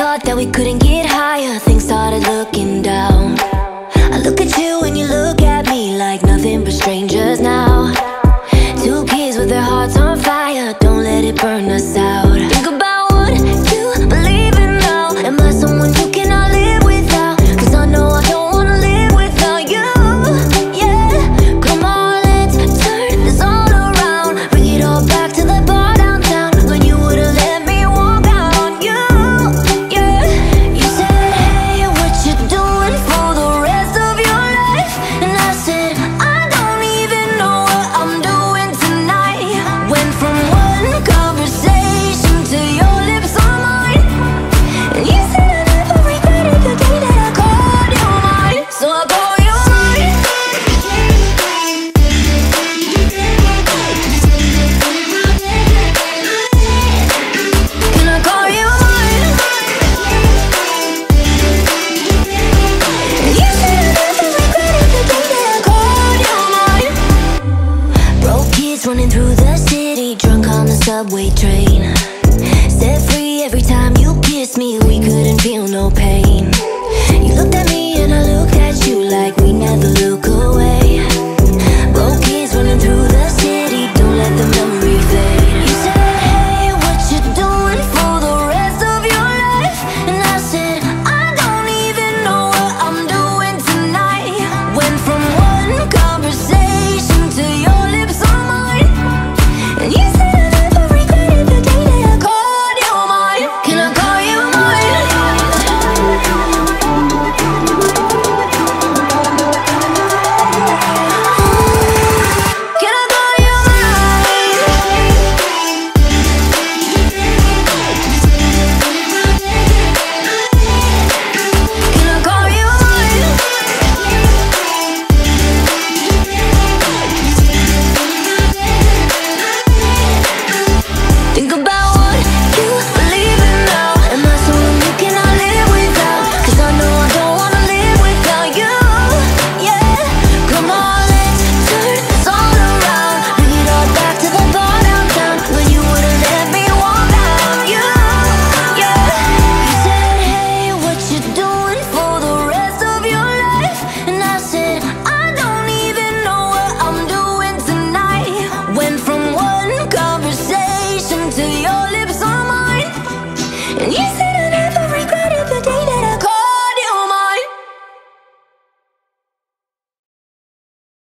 thought that we couldn't get higher, things started looking down. I look at you and you look at me like nothing but strangers now. Two kids with their hearts on fire, don't let it burn us out. Think about what you believe in now. Am I someone you cannot live without? Cause I know I don't wanna live without you. Yeah, come on, let's turn this all around. Bring it all back to the bar downtown, when you would've let me walk out on you. Yeah, you said, hey, what you doing for the rest of your life? And I said, I don't even know what I'm doing tonight. Went from one conversation to your lips on mine, and you said I never regretted the day that I called you mine. So I call you mine. Can I call you mine? And you said I never regretted the day that I called you mine. Broke kids running through the city, drunk on the subway train. Set free every time you kiss me, we couldn't feel no pain.